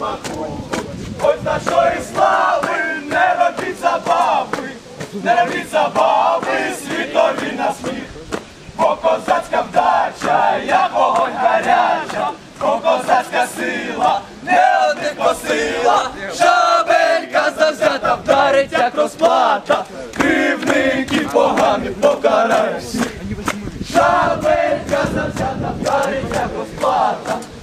смаку. Ось нашої слави не робіть забави, не робіть забави, світові на сміх. Бо козацька вдача, як вогонь гаряча, бо козацька сила, не одних посила. Шабелька завзята вдарить, як розплата, кривдників поганих покарає всіх. Шабелька завзята вдарить, як розплата,